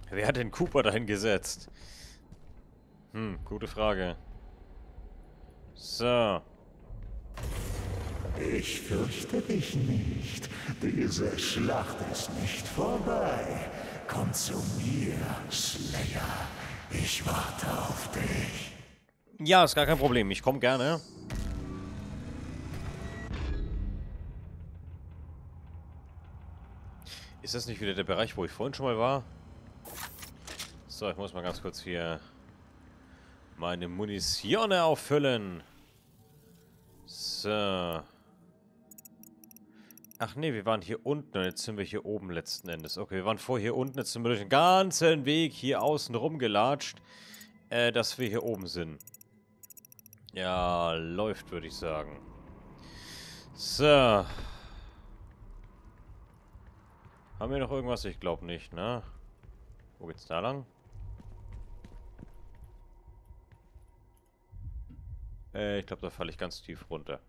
Wer hat den Cooper dahin gesetzt? Gute Frage. So. Ich fürchte dich nicht. Diese Schlacht ist nicht vorbei. Komm zu mir, Slayer. Ich warte auf dich. Ja, ist gar kein Problem. Ich komme gerne. Ist das nicht wieder der Bereich, wo ich vorhin schon mal war? So, ich muss mal ganz kurz hier meine Munition auffüllen. So. Ach nee, wir waren hier unten und jetzt sind wir hier oben letzten Endes. Okay, wir waren vorher hier unten, jetzt sind wir durch den ganzen Weg hier außen rumgelatscht, dass wir hier oben sind. Ja, läuft, würde ich sagen. So. Haben wir noch irgendwas? Ich glaube nicht, ne? Wo geht's da lang? Ich glaube, da falle ich ganz tief runter.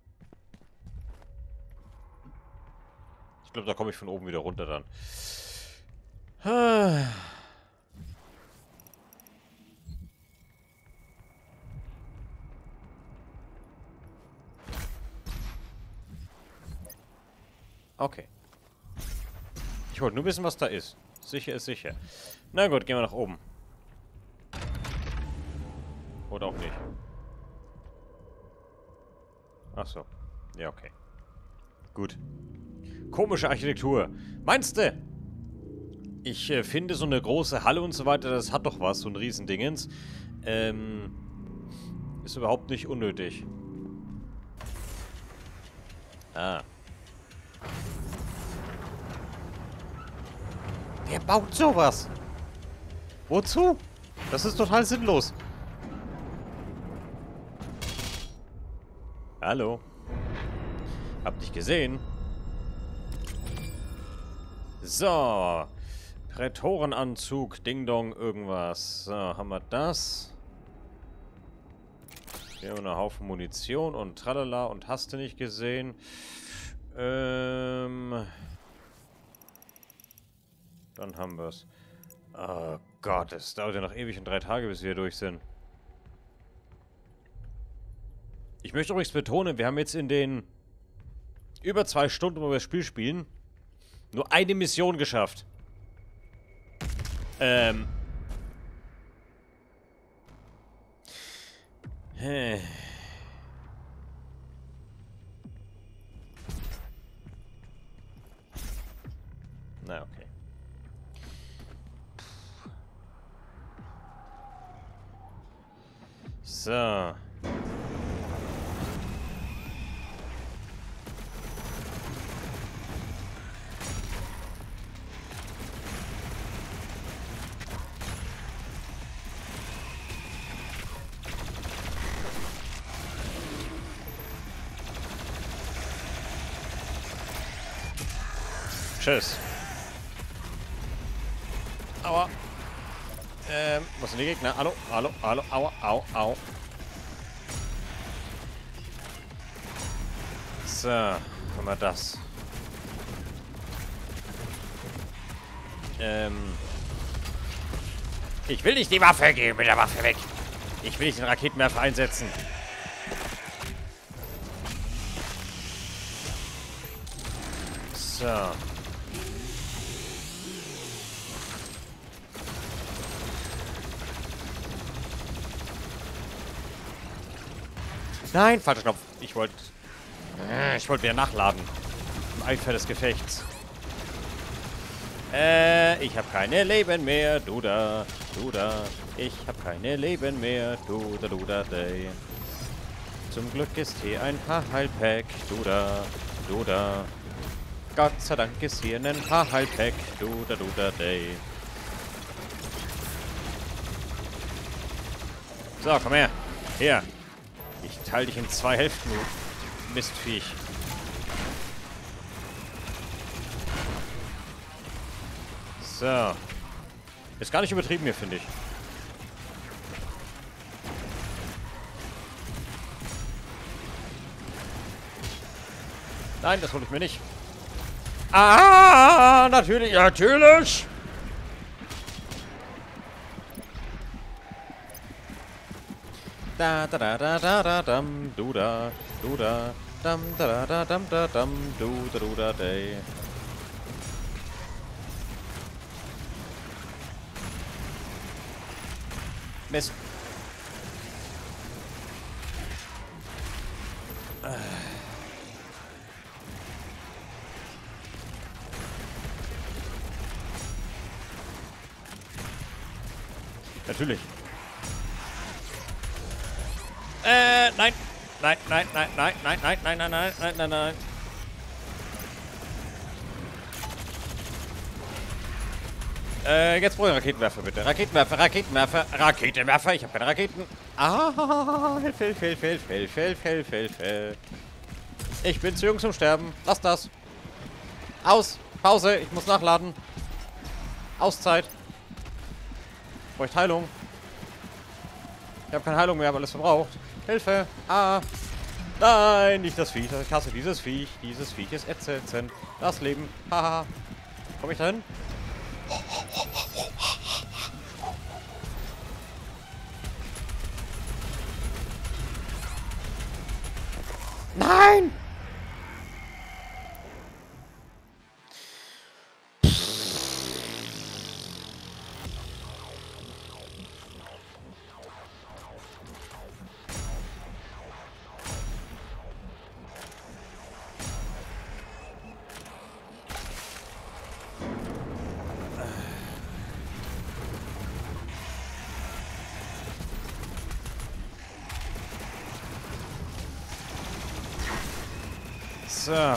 Ich glaube, da komme ich von oben wieder runter dann. Okay. Ich wollte nur wissen, was da ist. Sicher ist sicher. Na gut, gehen wir nach oben. Oder auch nicht. Ach so. Ja, okay. Gut. Komische Architektur. Meinst du? Ich finde so eine große Halle und so weiter, das hat doch was, so ein Riesendingens. Ist überhaupt nicht unnötig. Ah. Wer baut sowas? Wozu? Das ist total sinnlos. Hallo? Hab dich gesehen. So. Prätorenanzug, Ding Dong, irgendwas. So, haben wir das. Hier haben wir einen Haufen Munition und tralala und hast du nicht gesehen. Dann haben wir es. Oh Gott, es dauert ja noch ewig und 3 Tage, bis wir durch sind. Ich möchte übrigens betonen, wir haben jetzt in den über 2 Stunden, wo wir das Spiel spielen, nur eine Mission geschafft. Na, okay. So. Tschüss. Aua. Was sind die Gegner? Hallo, hallo, hallo, aua, au, au. So, haben wir das. Ich will nicht die Waffe geben, mit der Waffe weg. Ich will nicht den Raketenwerfer einsetzen. So. Nein, falscher Knopf. Ich wollte wieder nachladen. Im Eifer des Gefechts. Ich habe keine Leben mehr. Du da, du da. Ich habe keine Leben mehr. Du da, day. Zum Glück ist hier ein Haarheilpack. Du da, du da. Gott sei Dank ist hier ein Haarheilpack. Du da, day. So, komm her. Hier. Ich teile dich in 2 Hälften, du Mistviech. So. Ist gar nicht übertrieben hier, finde ich. Nein, das hole ich mir nicht. Ah, natürlich, natürlich. Da da da da da da dam du da dam da da dam da dam du da day. Mist. Natürlich. Nein. Nein, nein, nein, nein, nein, nein, nein, nein, nein, nein, nein, nein. Jetzt brauche ich Raketenwerfer, bitte. Raketenwerfer, Raketenwerfer, Raketenwerfer. Ich habe keine Raketen. Ah, Hilfe. Ich bin zu jung zum Sterben. Lass das. Aus. Pause. Ich muss nachladen. Auszeit. Ich bräuchte Heilung. Ich habe keine Heilung mehr, habe alles verbraucht. Hilfe. Ah. Nein, nicht das Viech. Ich hasse dieses Viech. Dieses Viech ist ätzend. Das Leben. Haha. Komm ich da hin? Nein! So.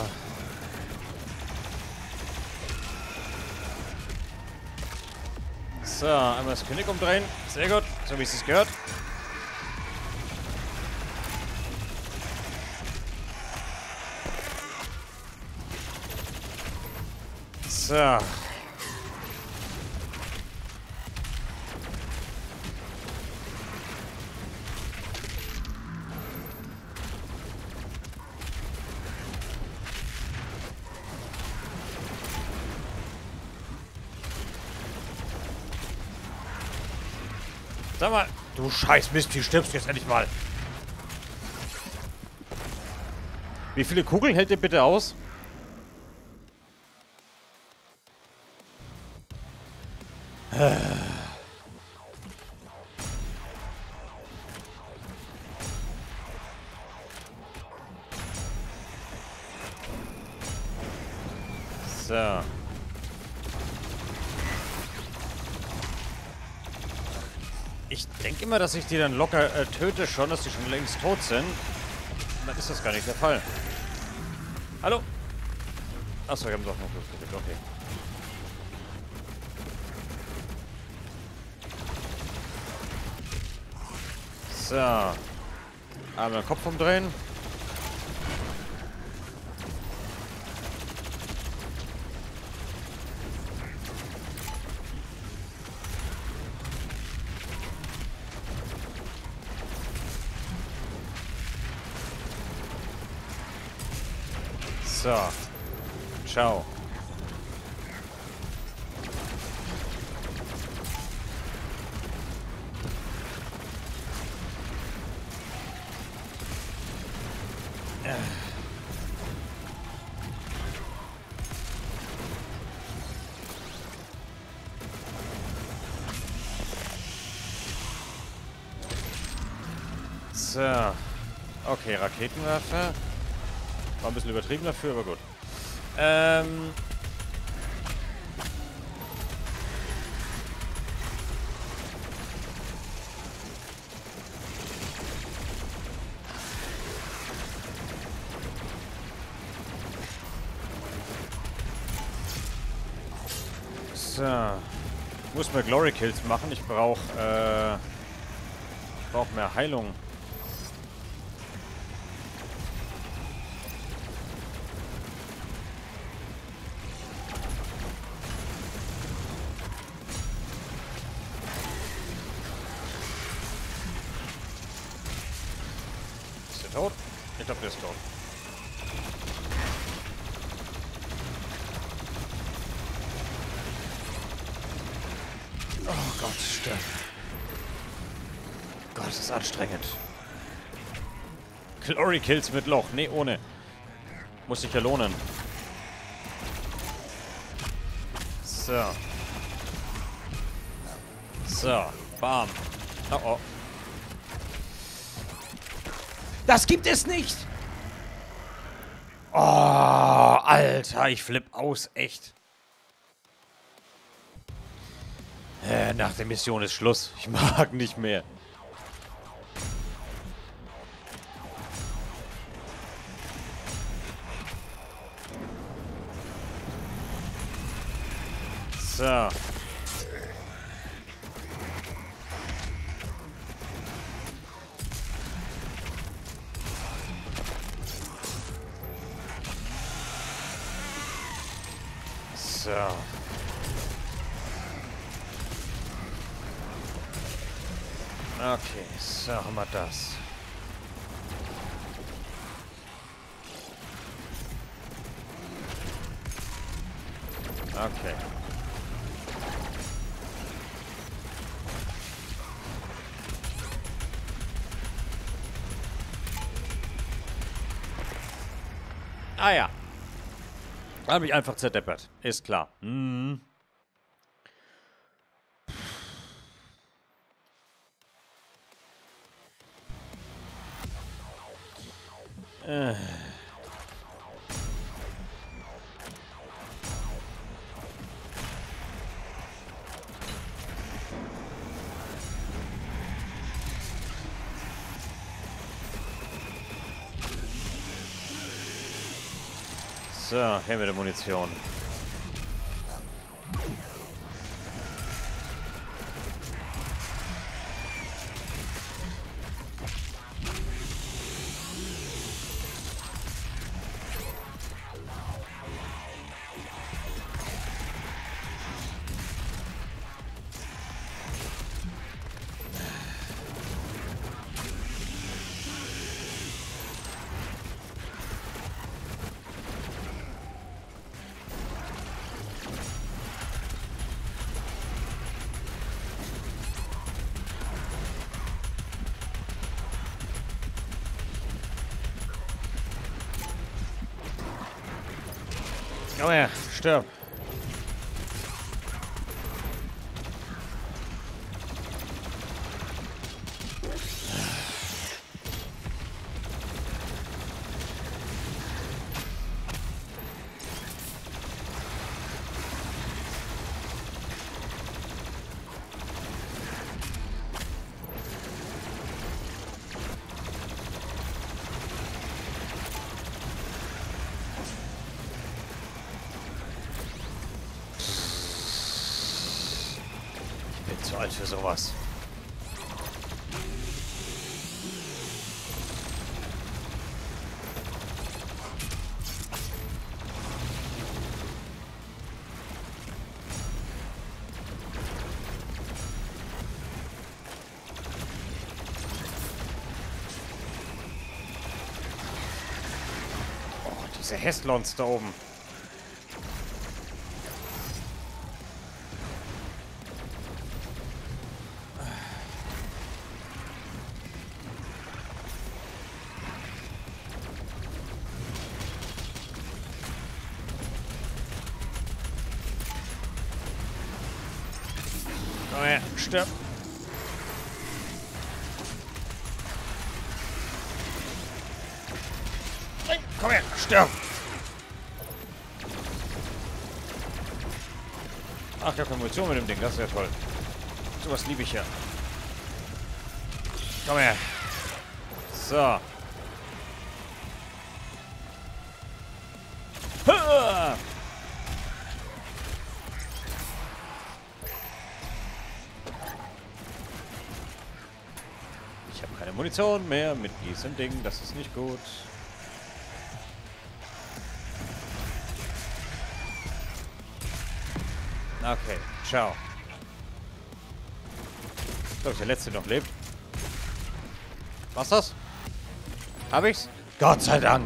So, einmal das König umdrehen. Sehr gut, so wie es gehört. So. Sag mal, du scheiß Mist, wie stirbst du jetzt endlich mal? Wie viele Kugeln hält ihr bitte aus? So. Ich denke immer, dass ich die dann locker töte schon, dass die schon längst tot sind. Dann ist das gar nicht der Fall. Hallo? Achso, wir haben doch noch Luft. Okay. So. Einmal den Kopf umdrehen. So. Ciao. So. Okay, Raketenwerfer. War ein bisschen übertrieben dafür, aber gut. So. Ich muss mehr Glory Kills machen. Ich brauche mehr Heilung. Tot? Ich glaube, der ist tot. Oh Gott, stimmt. Gott, das ist anstrengend. Glory Kills mit Loch. Nee, ohne. Muss sich ja lohnen. So. So. Bam. Oh oh. Das gibt es nicht! Oh, Alter, ich flipp aus, echt. Nach der Mission ist Schluss. Ich mag nicht mehr. So. So. Okay, so haben wir das. Okay. Ah ja. Habe ich einfach zerdeppert. Ist klar. Hm. So, her mit der Munition. Komm her, stirb. Ich bin zu alt für sowas. Oh, diese Häslons da oben. Komm her, stirb. Nein, komm her, stirb. Ach, ich habe keine Munition mit dem Ding, das ist ja toll. Sowas liebe ich ja. Komm her. So. Ha! Ich habe keine Munition mehr mit diesem Ding, das ist nicht gut. Okay, ciao. Ich glaube, der letzte noch lebt. Was das? Hab ich's? Gott sei Dank.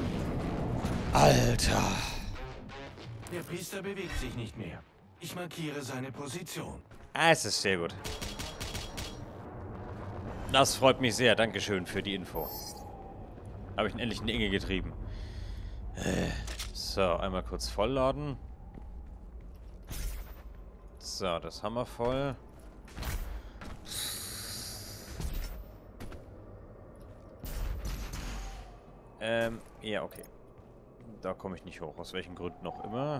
Alter. Der Priester bewegt sich nicht mehr. Ich markiere seine Position. Ah, es ist sehr gut. Das freut mich sehr. Dankeschön für die Info. Habe ich ihn endlich in die Enge getrieben. So, einmal kurz vollladen. So, das haben wir voll. Ja, okay. Da komme ich nicht hoch. Aus welchen Gründen auch immer.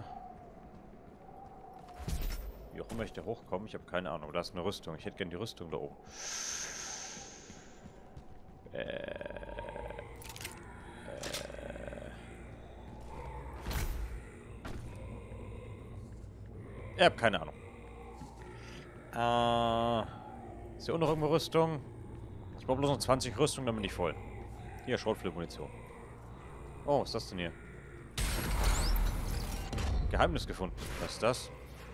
Wie auch immer ich da hochkomme, ich habe keine Ahnung. Aber da ist eine Rüstung. Ich hätte gerne die Rüstung da oben. Ich habe keine Ahnung. Ist hier unten noch irgendwo Rüstung? Ich brauche bloß noch 20 Rüstung, dann bin ich voll. Hier, Schrotflintenmunition. Oh, was ist das denn hier? Geheimnis gefunden. Was ist das?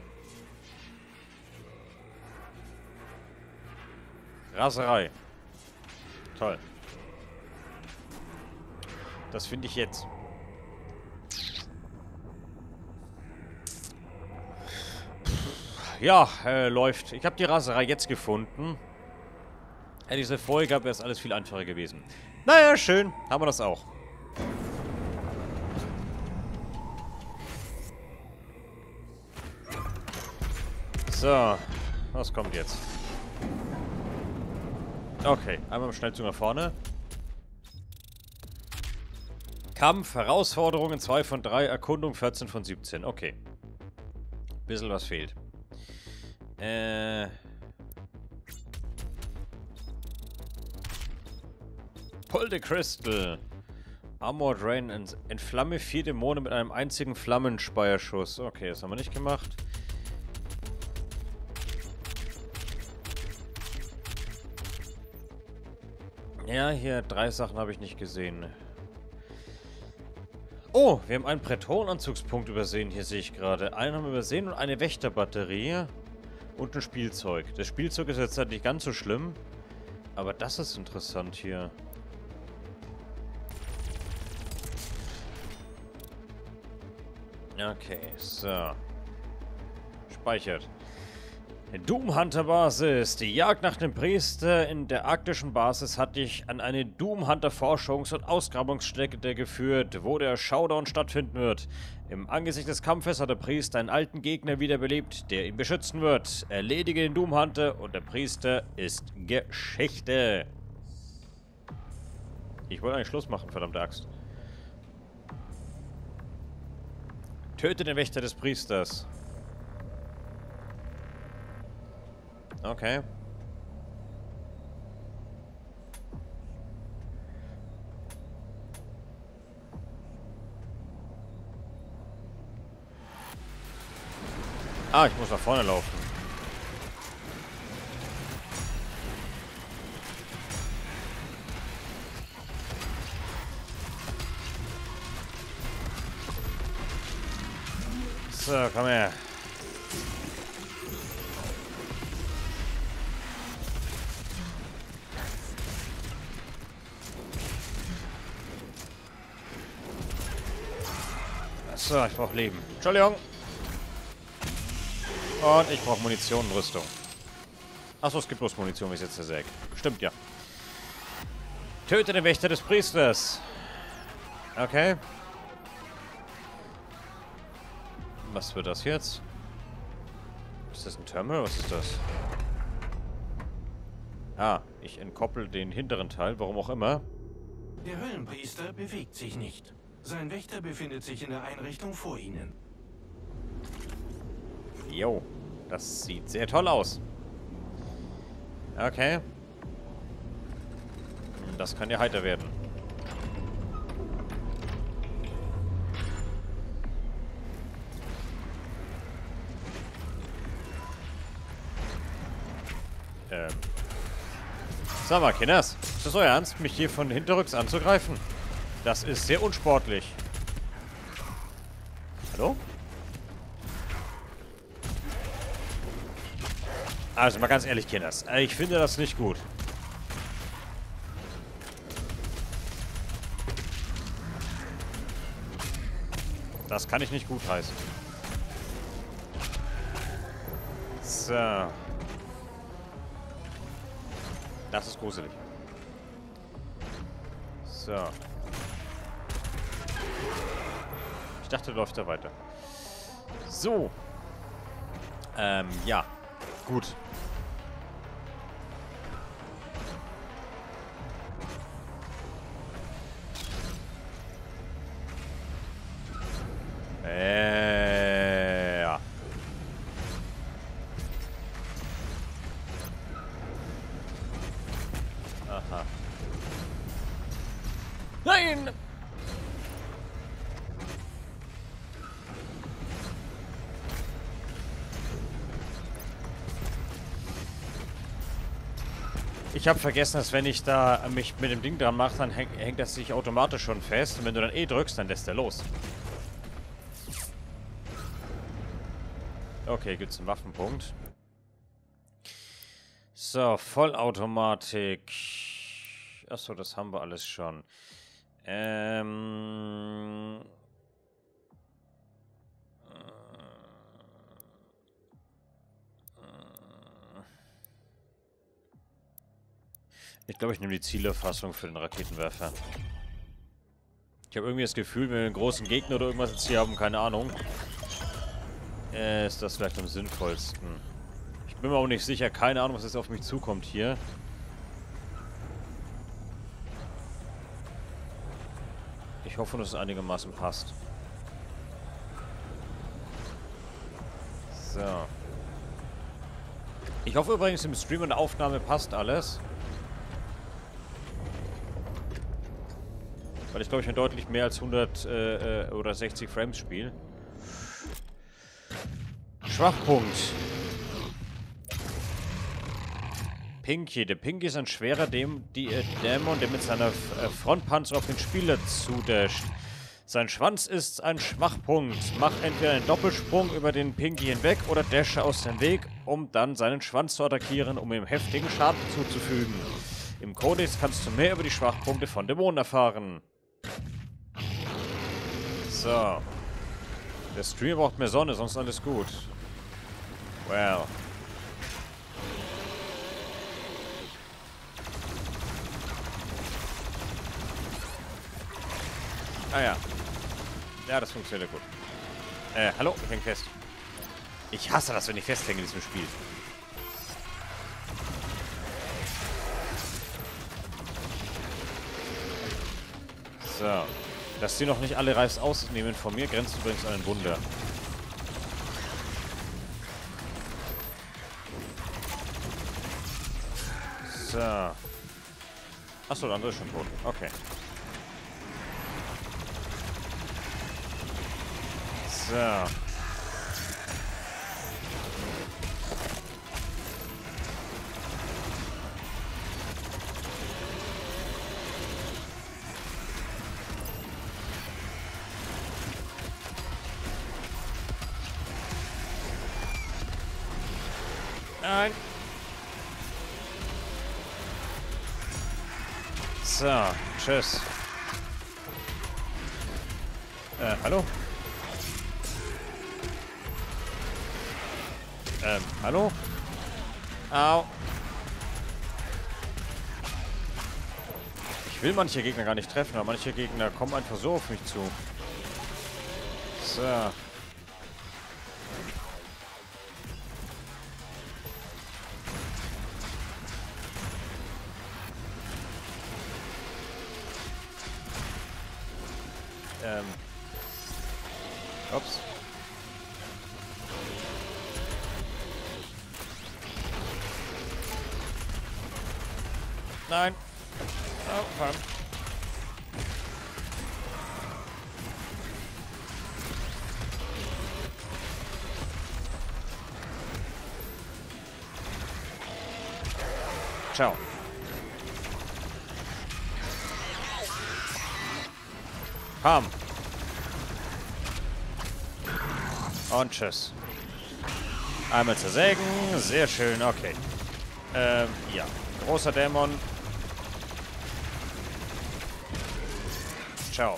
Raserei. Toll. Das finde ich jetzt. Ja, läuft. Ich habe die Raserei jetzt gefunden. Hätte ich diese Folge gehabt, wäre es alles viel einfacher gewesen. Naja, schön. Haben wir das auch. So. Was kommt jetzt? Okay, einmal im Schnellzug nach vorne. Kampf, Herausforderungen 2 von 3, Erkundung 14 von 17. Okay. Bisschen was fehlt. Pull the Crystal. Armored Rain. Entflamme 4 Dämonen mit einem einzigen Flammenspeierschuss. Okay, das haben wir nicht gemacht. Ja, hier 3 Sachen habe ich nicht gesehen. Oh, wir haben einen Prätorenanzugspunkt übersehen, hier sehe ich gerade. Einen haben wir übersehen und eine Wächterbatterie und ein Spielzeug. Das Spielzeug ist jetzt halt nicht ganz so schlimm, aber das ist interessant hier. Okay, so. Speichert. Doom Hunter Basis. Die Jagd nach dem Priester in der arktischen Basis hat dich an eine Doom Hunter Forschungs- und Ausgrabungsstätte geführt, wo der Showdown stattfinden wird. Im Angesicht des Kampfes hat der Priester einen alten Gegner wiederbelebt, der ihn beschützen wird. Erledige den Doom Hunter und der Priester ist Geschichte. Ich wollte eigentlich Schluss machen, verdammte Axt. Töte den Wächter des Priesters. Okay. Ah, ich muss nach vorne laufen. So, komm her. So, ich brauche Leben. Entschuldigung. Und ich brauche Munition und Rüstung. Achso, es gibt bloß Munition, wie es jetzt zersägt. Stimmt, ja. Töte den Wächter des Priesters. Okay. Was wird das jetzt? Ist das ein Terminal? Was ist das? Ah, ich entkoppel den hinteren Teil, warum auch immer. Der Höllenpriester bewegt sich nicht. Sein Wächter befindet sich in der Einrichtung vor Ihnen. Jo, das sieht sehr toll aus. Okay. Das kann ja heiter werden. Sag mal, Kinders, ist das euer Ernst, mich hier von hinterrücks anzugreifen? Das ist sehr unsportlich. Hallo? Also mal ganz ehrlich, Kinders, ich finde das nicht gut. Das kann ich nicht gut heißen. So. Das ist gruselig. So. Ich dachte, läuft er weiter. So. Ja. Gut. Ja. Aha. Nein! Ich habe vergessen, dass wenn ich da mich mit dem Ding dran mache, dann hängt das sich automatisch schon fest. Und wenn du dann E drückst, dann lässt er los. Okay, gibt's einen Waffenpunkt. So, Vollautomatik. Achso, das haben wir alles schon. Ich glaube, ich nehme die Zielerfassung für den Raketenwerfer. Ich habe irgendwie das Gefühl, wenn wir einen großen Gegner oder irgendwas jetzt hier haben, keine Ahnung, ist das vielleicht am sinnvollsten. Ich bin mir auch nicht sicher, keine Ahnung, was jetzt auf mich zukommt hier. Ich hoffe, dass es einigermaßen passt. So. Ich hoffe übrigens, im Stream und der Aufnahme passt alles. Weil ich glaube, ich mit deutlich mehr als 100 oder 60 Frames spiele. Schwachpunkt. Pinky. Der Pinky ist ein schwerer Dämon, der mit seiner Frontpanzer auf den Spieler zudasht. Sein Schwanz ist ein Schwachpunkt. Mach entweder einen Doppelsprung über den Pinky hinweg oder dashe aus dem Weg, um dann seinen Schwanz zu attackieren, um ihm heftigen Schaden zuzufügen. Im Codex kannst du mehr über die Schwachpunkte von Dämonen erfahren. So. Der Stream braucht mehr Sonne, sonst alles gut. Well. Ah ja. Ja, das funktioniert gut. Hallo? Ich häng fest. Ich hasse das, wenn ich festhänge in diesem Spiel. So. Dass die noch nicht alle Reis ausnehmen von mir, grenzt übrigens an ein Wunder. So. Achso, der andere ist schon tot. Okay. So. Nein. So, tschüss. Hallo? Hallo? Au. Ich will manche Gegner gar nicht treffen, aber manche Gegner kommen einfach so auf mich zu. So. Ups. Nein. Oh, verdammt. Ciao. Pam. Und tschüss. Einmal zersägen. Sehr schön. Okay. Ja. Großer Dämon. Ciao.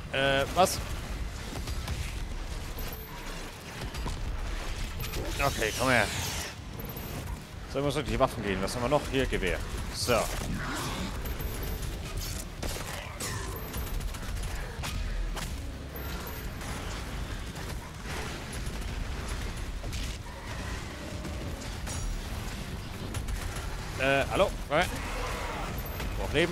Was? Okay, komm her. So, muss die Waffen gehen. Was haben wir noch? Hier, Gewehr. So. Hallo? Brauch Leben.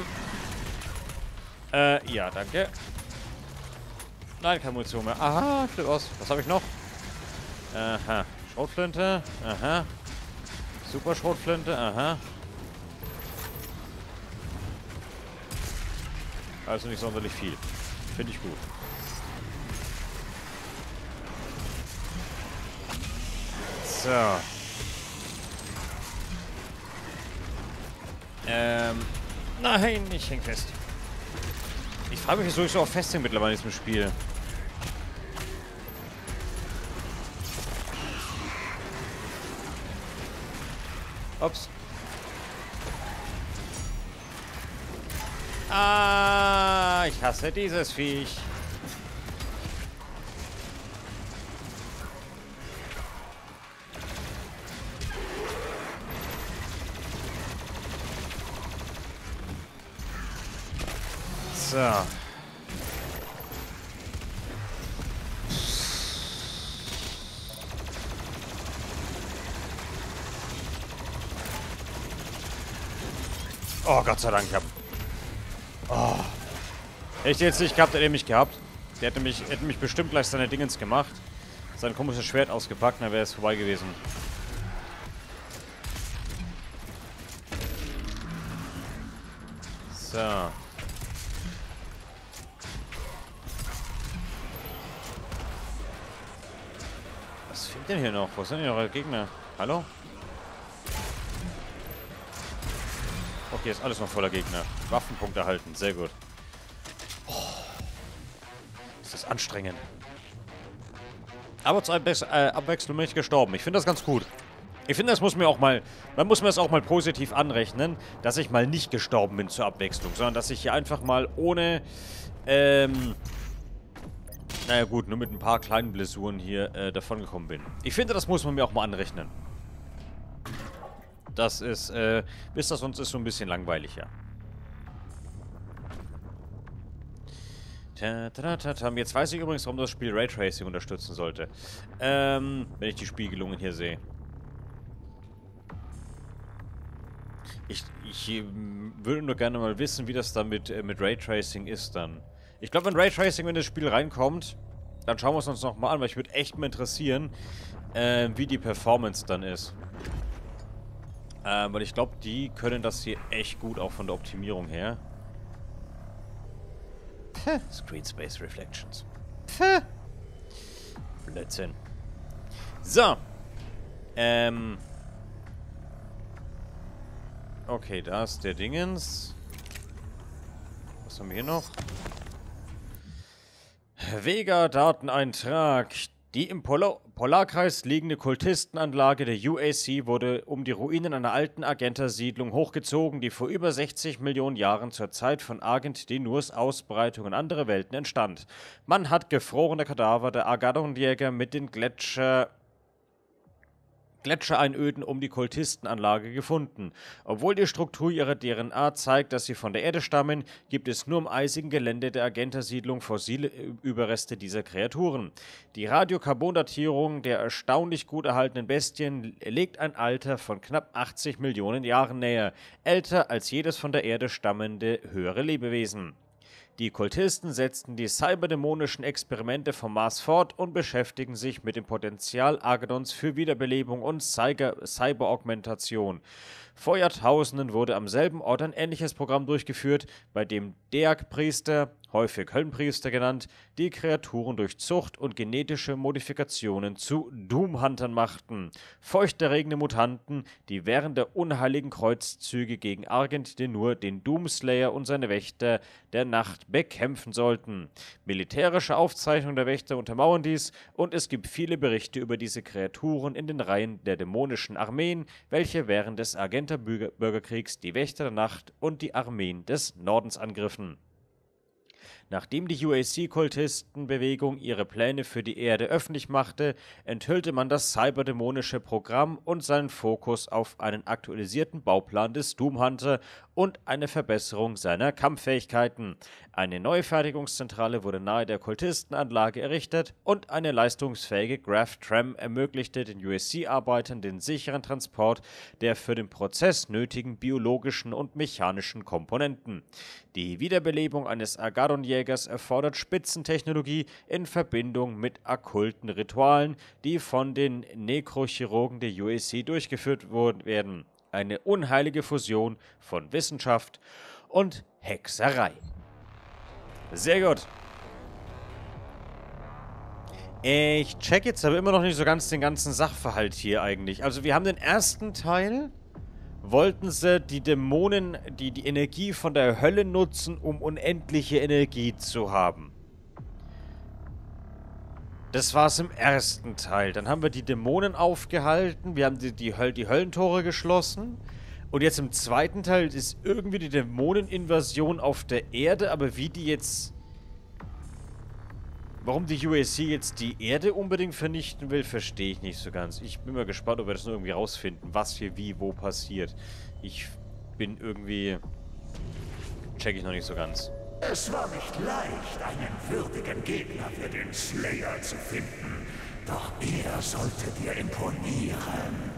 Ja, danke. Nein, keine Munition mehr. Aha, flip aus. Was habe ich noch? Aha. Schrotflinte. Aha. Super Schrotflinte. Aha. Also nicht sonderlich viel. Finde ich gut. So. Nein, ich häng fest. Ich frage mich, wieso ich so auf festhänge mittlerweile in diesem Spiel. Ups. Ah, ich hasse dieses Viech. So. Oh, Gott sei Dank, ich hab... Oh. Hätte ich den jetzt nicht gehabt, hätte er mich gehabt. Der hätte mich bestimmt gleich seine Dingens gemacht. Sein komisches Schwert ausgepackt, dann wäre es vorbei gewesen. So. Was fehlt denn hier noch? Wo sind denn eure Gegner? Hallo? Okay, ist alles noch voller Gegner. Waffenpunkt erhalten, sehr gut. Oh, ist das anstrengend. Aber zur Abwechslung bin ich gestorben. Ich finde das ganz gut. Ich finde, das muss mir auch mal... Man muss mir das auch mal positiv anrechnen, dass ich mal nicht gestorben bin zur Abwechslung, sondern dass ich hier einfach mal ohne... naja gut, nur mit ein paar kleinen Blessuren hier davongekommen bin. Ich finde, das muss man mir auch mal anrechnen. Das ist, bis das sonst ist so ein bisschen langweilig, ja. Jetzt weiß ich übrigens, warum das Spiel Raytracing unterstützen sollte. Wenn ich die Spiegelungen hier sehe. Ich würde nur gerne mal wissen, wie das dann mit Raytracing ist dann. Ich glaube, wenn Raytracing in das Spiel reinkommt, dann schauen wir es uns nochmal an, weil ich würde echt mal interessieren, wie die Performance dann ist. Weil ich glaube, die können das hier echt gut, auch von der Optimierung her. Puh, Screen Space Reflections. Puh. Blödsinn. So. Okay, da ist der Dingens. Was haben wir hier noch? Vega-Dateneintrag. Die im Polarkreis liegende Kultistenanlage der UAC wurde um die Ruinen einer alten Argenter-Siedlung hochgezogen, die vor über 60 Millionen Jahren zur Zeit von Argent Denurs Ausbreitung in andere Welten entstand. Man hat gefrorene Kadaver der Argadon-Jäger mit den Gletschereinöden um die Kultistenanlage gefunden. Obwohl die Struktur ihrer DNA zeigt, dass sie von der Erde stammen, gibt es nur im eisigen Gelände der Argenter-Siedlung fossile Überreste dieser Kreaturen. Die Radiokarbondatierung der erstaunlich gut erhaltenen Bestien legt ein Alter von knapp 80 Millionen Jahren näher, älter als jedes von der Erde stammende höhere Lebewesen. Die Kultisten setzten die cyberdämonischen Experimente vom Mars fort und beschäftigen sich mit dem Potenzial Argadons für Wiederbelebung und Cyberaugmentation. Vor Jahrtausenden wurde am selben Ort ein ähnliches Programm durchgeführt, bei dem Deag-Priester, häufig Höllenpriester genannt, die Kreaturen durch Zucht und genetische Modifikationen zu Doomhuntern machten. Feuchterregende Mutanten, die während der unheiligen Kreuzzüge gegen Argent Denur den Doomslayer und seine Wächter der Nacht bekämpfen sollten. Militärische Aufzeichnungen der Wächter untermauern dies und es gibt viele Berichte über diese Kreaturen in den Reihen der dämonischen Armeen, welche während des Argenter-Bürgerkriegs die Wächter der Nacht und die Armeen des Nordens angriffen. Nachdem die UAC-Kultistenbewegung ihre Pläne für die Erde öffentlich machte, enthüllte man das cyberdämonische Programm und seinen Fokus auf einen aktualisierten Bauplan des Doomhunter und eine Verbesserung seiner Kampffähigkeiten. Eine neue Fertigungszentrale wurde nahe der Kultistenanlage errichtet und eine leistungsfähige Graph-Tram ermöglichte den UAC-Arbeitern den sicheren Transport der für den Prozess nötigen biologischen und mechanischen Komponenten. Die Wiederbelebung eines Agaron-Jägers erfordert Spitzentechnologie in Verbindung mit okkulten Ritualen, die von den Nekrochirurgen der UAC durchgeführt werden. Eine unheilige Fusion von Wissenschaft und Hexerei. Sehr gut. Ich check jetzt aber immer noch nicht so ganz den ganzen Sachverhalt hier eigentlich. Also wir haben den ersten Teil, wollten sie die Dämonen, die Energie von der Hölle nutzen, um unendliche Energie zu haben. Das war es im ersten Teil. Dann haben wir die Dämonen aufgehalten, wir haben die Höllentore geschlossen. Und jetzt im zweiten Teil ist irgendwie die Dämoneninvasion auf der Erde, aber wie die jetzt... Warum die UAC jetzt die Erde unbedingt vernichten will, verstehe ich nicht so ganz. Ich bin mal gespannt, ob wir das nur irgendwie rausfinden, was hier wie wo passiert. Ich bin irgendwie... check ich noch nicht so ganz. Es war nicht leicht, einen würdigen Gegner für den Slayer zu finden. Doch er sollte dir imponieren.